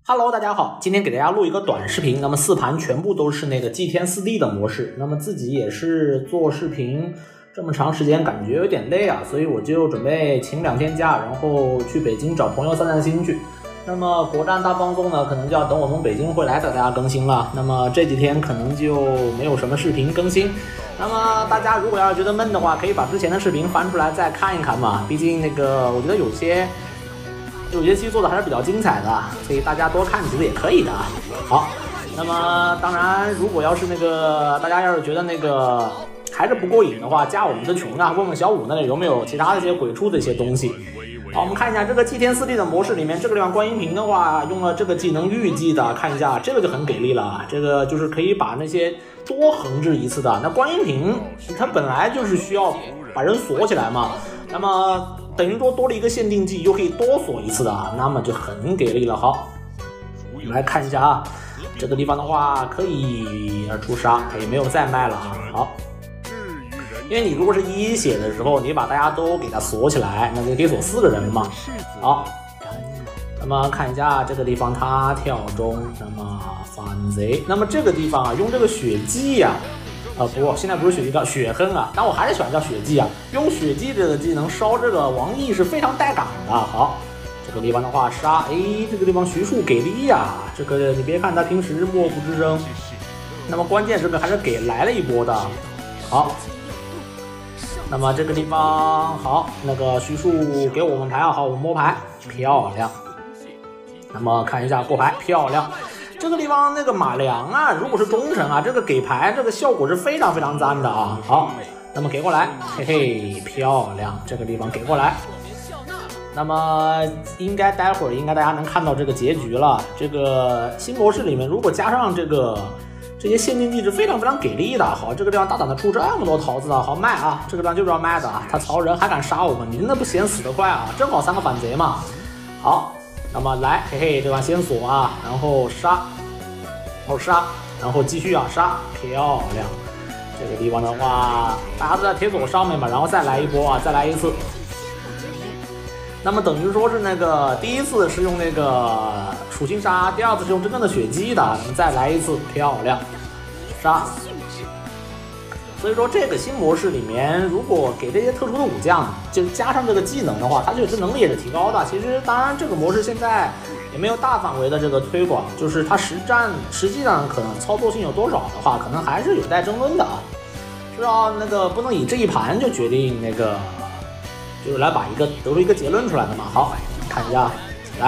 Hello， 大家好，今天给大家录一个短视频。那么4盘全部都是那个祭天4地的模式。那么自己也是做视频这么长时间，感觉有点累啊，所以我就准备请2天假，然后去北京找朋友散散心去。那么国战大放送呢，可能就要等我从北京回来再给大家更新了。那么这几天可能就没有什么视频更新。那么大家如果要是觉得闷的话，可以把之前的视频翻出来再看一看嘛。毕竟那个我觉得有些期做的还是比较精彩的，所以大家多看几次也可以的。好，那么当然，如果要是大家要是觉得还是不过瘾的话，加我们的群啊，问问小五那里有没有其他的一些鬼畜的一些东西。好，我们看一下这个祭天4地的模式里面，这个地方观音瓶的话，用了这个技能预计的，看一下这个就很给力了。这个就是可以把那些多横置一次的。那观音瓶它本来就是需要把人锁起来嘛，那么等于说多了一个限定技，又可以多锁一次的，那么就很给力了。好，我们来看一下啊，这个地方的话可以出杀，也没有再卖了啊。好，因为你如果是1血的时候，你把大家都给它锁起来，那就可以锁4个人嘛。好，那么看一下这个地方他跳中，那么反贼，那么这个地方啊，用这个血迹啊。不，现在不是血迹叫血恨啊，但我还是喜欢叫血迹啊。用血迹这个技能烧这个王毅是非常带感的。好，这个地方的话杀，这个地方徐庶给力呀。这个你别看他平时默不吱声，那么关键这个还是给来了一波的。好，那么这个地方好，那个徐庶给我们牌啊，好，我们摸牌漂亮。那么看一下过牌漂亮。这个地方那个马良啊，如果是忠臣啊，这个给牌这个效果是非常非常赞的啊。好，那么给过来，嘿嘿，漂亮，这个地方给过来。那么待会儿大家能看到这个结局了。这个新模式里面，如果加上这些限定技是非常非常给力的。好，这个地方大胆的出这么多桃子啊，好卖啊，这个地方就是要卖的啊。他曹仁还敢杀我们，你真的不嫌死得快啊？正好3个反贼嘛。好。那么来，嘿嘿，这把先锁啊，然后杀，然后继续啊杀，漂亮。这个地方的话，大家都在铁锁上面嘛，然后再来一波啊，再来一次。那么等于说是第一次是用属性杀，第2次是用真正的血姬的，那么再来一次，漂亮，杀。所以说这个新模式里面，如果给这些特殊的武将，就是加上这个技能的话，它确实能力也是提高的。其实当然这个模式现在也没有大范围的这个推广，就是它实际上可能操作性有多少的话，可能还是有待争论的啊。是啊，不能以这一盘就决定就是来得出一个结论出来的嘛。好，看一下，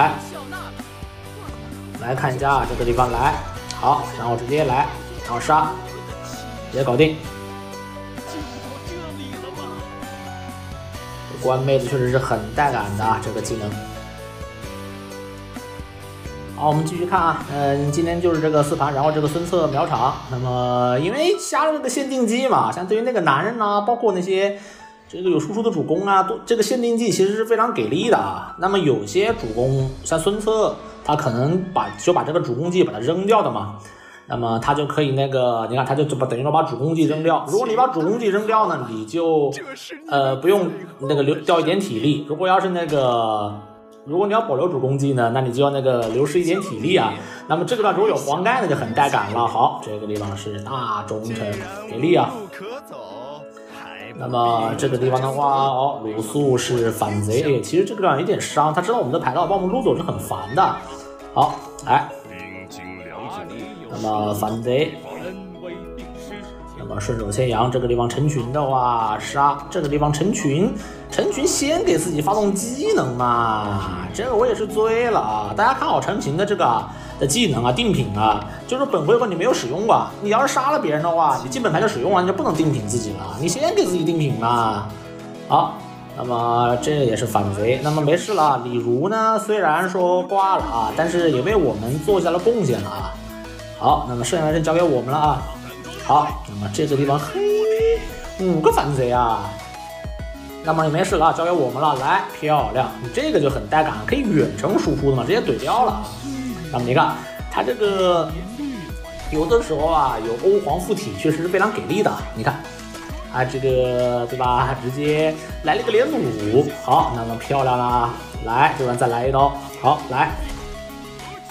来看一下这个地方来，好，然后直接来，然后杀，直接搞定。关妹子确实是很带感的这个技能。好，我们继续看啊，今天就是这个4盘，然后这个孙策秒场。那么因为加了这个限定技嘛，像对于那个男人啊，包括那些这个有输出的主攻啊，这个限定技其实是非常给力的啊。那么有些主攻像孙策，他可能把这个主攻技把它扔掉的嘛。那么他就可以你看他就等于说把主攻技扔掉。如果你把主攻技扔掉呢，你就不用掉一点体力。如果要是如果你要保留主攻技呢，那你就要流失一点体力啊。那么这个地方如果有黄盖呢，就很带感了。好，这个地方是大忠臣给力啊。那么这个地方的话，鲁肃是反贼，其实这个地方有点伤，他知道我们的牌道把我们撸走是很烦的。好，来。那么反贼，那么顺手牵羊，这个地方陈群的话杀，这个地方陈群先给自己发动技能嘛，这个我也是醉了啊！大家看好陈群的的技能啊，定品啊，就是本回合你没有使用吧，你要是杀了别人的话，你基本牌就使用完，你就不能定品自己了，你先给自己定品嘛。好，那么这也是反贼，那么没事了。李儒呢，虽然说挂了啊，但是也为我们做下了贡献了啊。好，那么剩下的人交给我们了啊。好，那么这个地方5个反贼啊，那么也没事了，交给我们了。来，漂亮，你这个就很带感，可以远程输出的嘛，直接怼掉了。那么你看，他这个有的时候啊，有欧皇附体，确实是非常给力的。你看，这个对吧？直接来了一个连弩，好，那么漂亮啦！来，这边再来一刀，好，来，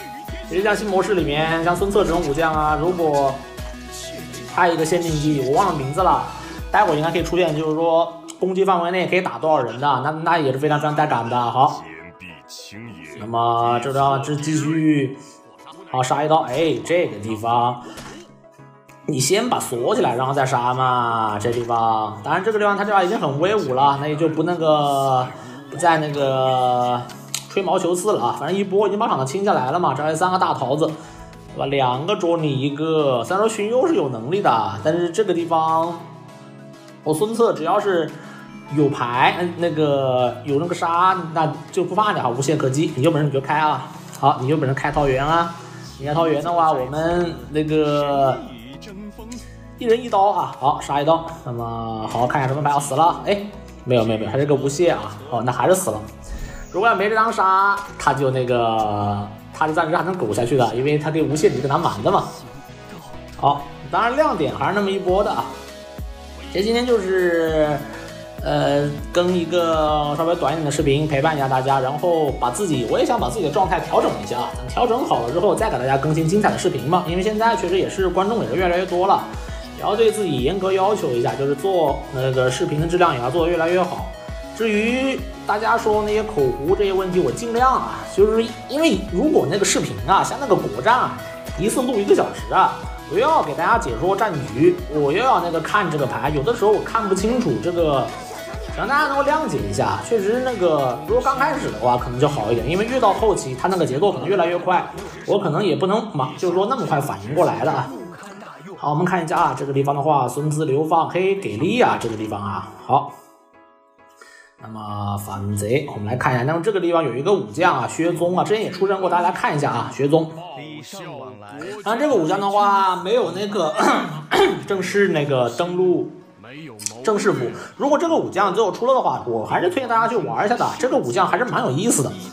其实像新模式里面，像孙策这种武将啊，如果他一个限定技，我忘了名字了，待会儿应该可以出现，就是说攻击范围内可以打多少人的，那也是非常非常带感的。好，那么这张是继续，好杀一刀，哎，这个地方你先把锁起来，然后再杀嘛，这地方，当然这个地方他这把已经很威武了，那也就不再那个吹毛求疵了啊，反正一波已经把场子清下来了嘛，这还有3个大桃子。对吧？2个捉你1个，虽然说荀攸是有能力的，但是这个地方，我孙策只要是有牌，有那个杀，那就不怕你啊，无懈可击，你有本事你就开啊！好，你有本事开桃园啊！你开桃园的话，我们那个一人1刀啊，好杀1刀。那么好看一下什么牌要死了？哎，没有，他这个无懈啊，哦，那还是死了。如果要没这张杀，他就他就暂时还能苟下去的，因为他这无懈你是拿满的嘛。好，当然亮点还是那么一波的啊。其实今天就是更一个稍微短一点的视频陪伴一下大家，然后我也想把自己的状态调整一下，等调整好了之后再给大家更新精彩的视频嘛。因为现在确实也是观众也是越来越多了，也要对自己严格要求一下，就是做那个视频的质量也要做得越来越好。至于大家说那些口胡这些问题，我尽量啊，就是因为如果那个视频啊，像那个国战啊，一次录1个小时啊，我又要给大家解说战局，我又要看这个牌，有的时候我看不清楚这个，让大家能够谅解一下。确实如果刚开始的话可能就好一点，因为越到后期它那个节奏可能越来越快，我可能也不能就是说那么快反应过来的啊。好，我们看一下啊，这个地方的话，孙子流放可以给力啊，这个地方啊，好。那么反贼，我们来看一下，那么这个地方有一个武将啊，薛宗啊，之前也出现过，大家来看一下啊，薛宗。当然这个武将的话，没有正式登录正式服。如果这个武将最后出了的话，我还是推荐大家去玩一下的，这个武将还是蛮有意思的。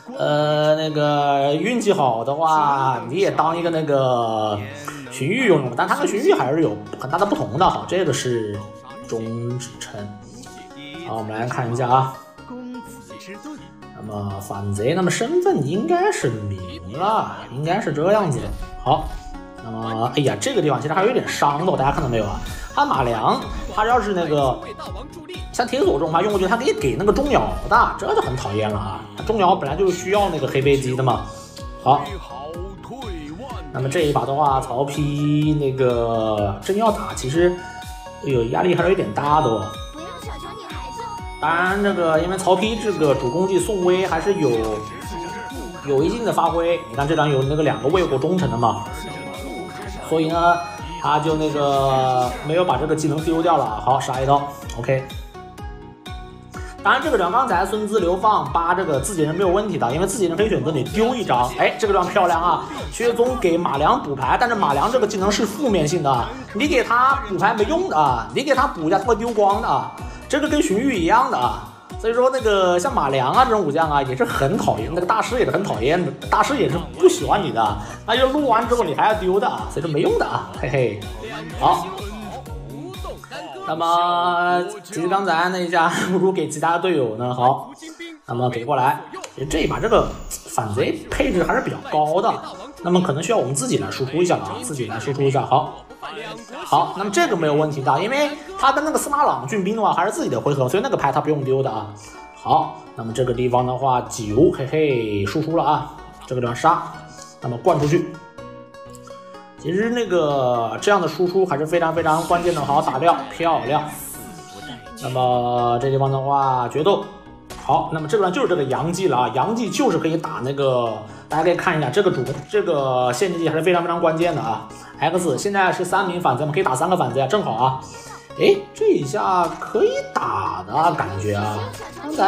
运气好的话，你也当一个荀彧用，但他跟荀彧还是有很大的不同的。好，这个是忠臣。好，我们来看一下啊。那么反贼，那么身份应该是明了，应该是这样子的。好，那么哎呀，这个地方其实还有点伤的，大家看到没有啊？他马良，他要是像铁索这种话用过去，他可以给中瑶的，这就很讨厌了啊。他中瑶本来就是需要黑飞机的嘛。好，那么这一把的话，曹丕真要打，其实压力还是有点大的哦。当然因为曹丕这个主攻技宋威还是有一定的发挥，你看这张有2个魏国忠臣的嘛，所以呢他就没有把这个技能丢掉了。好，杀1刀 OK。 当然这个张刚才孙子流放8这个自己人没有问题的，因为自己人可以选择你丢1张，哎，这个张漂亮啊！薛宗给马良补牌，但是马良这个技能是负面性的，你给他补牌没用的，你给他补一下他会丢光的，这个跟荀彧一样的。所以说像马良啊这种武将啊也是很讨厌，大师也是很讨厌的，大师也是不喜欢你的，那就录完之后你还要丢的，所以说没用的啊，嘿嘿。好。那么其实刚才那一下不如给其他队友呢。好，那么给过来，这一把这个反贼配置还是比较高的，那么可能需要我们自己来输出一下了啊，自己来输出一下。好，那么这个没有问题的，因为他跟司马朗郡兵的话还是自己的回合，所以那个牌他不用丢的啊。好，那么这个地方的话9，嘿嘿，输出了啊，这个地方杀，那么灌出去。其实这样的输出还是非常非常关键的，好打掉，漂亮。那么这地方的话决斗，好，那么这个就是这个阳技了啊，阳技就是可以打大家可以看一下这个限制技还是非常非常关键的啊。X 现在是3名反贼，我们可以打3个反贼啊，正好啊。哎，这一下可以打的感觉啊，刚才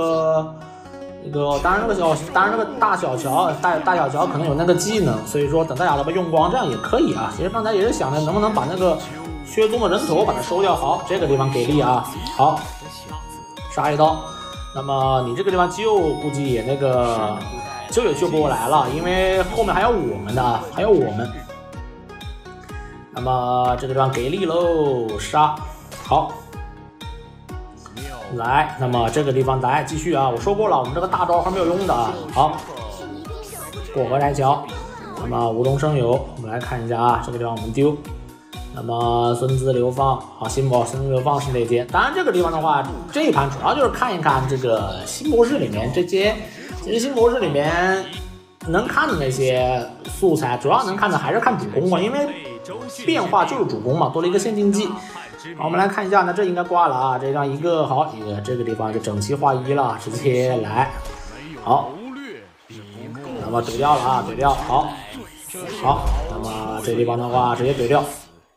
当然大小乔可能有技能，所以说等大家都把用光，这样也可以啊。其实刚才也是想着能不能把薛宗的人头把它收掉。好，这个地方给力啊。好，杀1刀。那么你这个地方估计也也救不过来了，因为后面还有我们的，还有我们。那么这个地方给力喽，杀。好。来，那么这个地方来继续啊！我说过了，我们这个大招还没有用的啊。好，过河拆桥。 那么无中生有，我们来看一下啊，这个地方我们丢。那么孙子流放啊，新孙子流放是内奸。当然这个地方的话，这一盘主要就是看一看这个新模式里面这些，其实新模式里面能看的那些素材，主要能看的还是看主攻嘛，因为变化就是主攻嘛，多了一个限定技。好，我们来看一下，那这应该挂了啊，这样一个好一个，这个地方就整齐划一了，直接来，好，那么怼掉了啊，怼掉，好，那么这地方的话直接怼掉。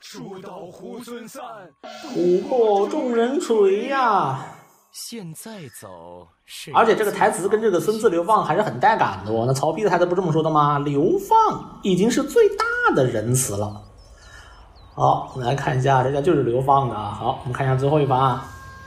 琥珀众人锤呀！ 现在走是， 而且这个台词跟这个孙子流放还是很带感的哦。那曹丕的台词不这么说的吗？流放已经是最大的仁慈了。好，我们来看一下，这家就是流放的。好，我们看一下最后一把。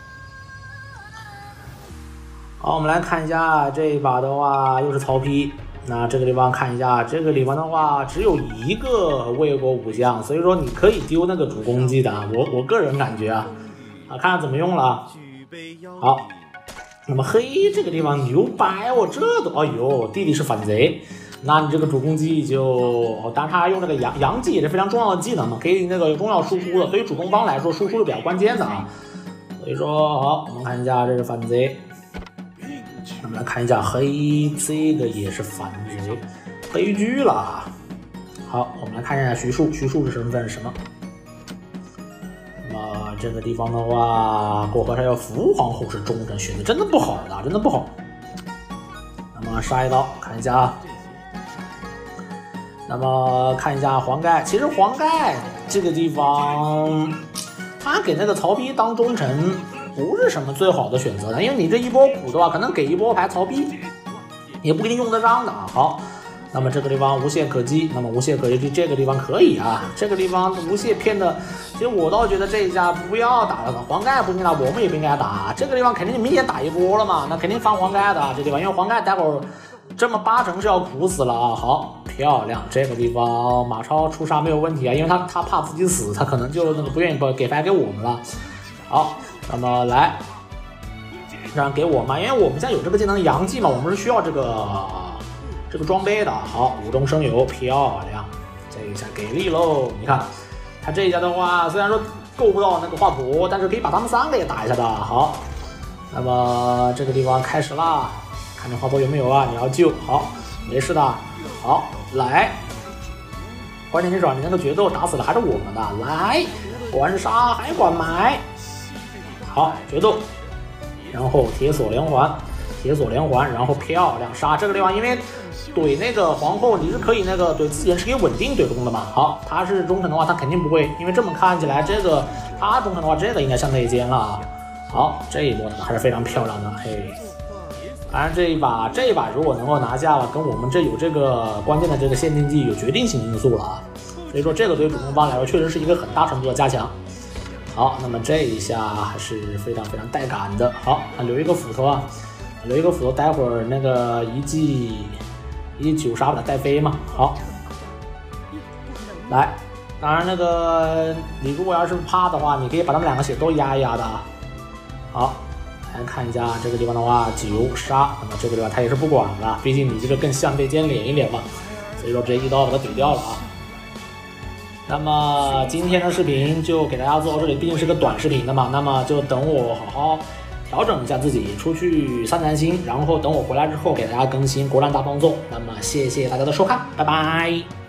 好，我们来看一下这一把的话，又是曹丕。那这个地方看一下，这个里面的话只有一个魏国武将，所以说你可以丢那个主攻击的。我个人感觉啊，看看怎么用了。好，那么黑这个地方牛掰哦，这都哎呦，弟弟是反贼，那你这个主攻击就，当然他用那个阳技也是非常重要的技能嘛，可以那个重要输出的，对于主攻方来说输出是比较关键的啊。所以说好，我们看一下这是反贼。我们来看一下黑，这个也是反贼，悲剧了。好，我们来看一下徐庶，徐庶的身份是什么？那么这个地方的话，过河山要扶皇后是忠臣，选的真的不好的，真的不好。那么杀一刀，看一下啊。那么看一下黄盖，其实黄盖这个地方，他给那个曹丕当忠臣。不是什么最好的选择的，因为你这一波苦的话，可能给一波牌曹丕也不一定用得上的啊。好，那么这个地方无懈可击，那么无懈可击这个地方可以啊，这个地方无懈骗的，其实我倒觉得这一下不要打了，黄盖不应该打，我们也不应该打，这个地方肯定明显打一波了嘛，那肯定翻黄盖的这地方，因为黄盖待会儿这么80%是要苦死了啊。好，漂亮，这个地方马超出杀没有问题啊，因为他怕自己死，他可能就那个不愿意给牌给我们了。好。那么来，让给我嘛，因为我们现在有这个技能阳技嘛，我们是需要这个装备的。好，无中生有，漂亮，这一下给力喽！你看，他这一下的话，虽然说够不到那个华佗，但是可以把他们3个也打一下的。好，那么这个地方开始啦，看这华佗有没有啊？你要救，好，没事的。好，来，关键是你那个决斗打死了还是我们的，来，管杀还管埋。好，决斗，然后铁锁连环，然后漂亮杀这个地方，因为怼那个皇后你是可以那个怼自己人是可以稳定怼中的嘛。好，他是忠臣的话，他肯定不会，因为这么看起来，这个他忠臣的话，这个应该像内奸了。好，这一波呢还是非常漂亮的，嘿。当然这一把如果能够拿下了，跟我们这有这个关键的这个限定技有决定性因素了啊。所以说这个对于主攻方来说确实是一个很大程度的加强。好，那么这一下还是非常非常带感的。好，留一个斧头啊，留一个斧头，待会儿那个一记9杀把它带飞嘛。好，来，当然那个你如果要是怕的话，你可以把他们2个血都压一压的啊。好，来看一下这个地方的话，9杀，那么这个地方他也是不管了，毕竟你这个更像内奸脸一点嘛，所以说直接一刀把它怼掉了啊。那么今天的视频就给大家做到这里，毕竟是个短视频的嘛，那么就等我好好调整一下自己，出去散散心，然后等我回来之后给大家更新国战大放送。那么谢谢大家的收看，拜拜。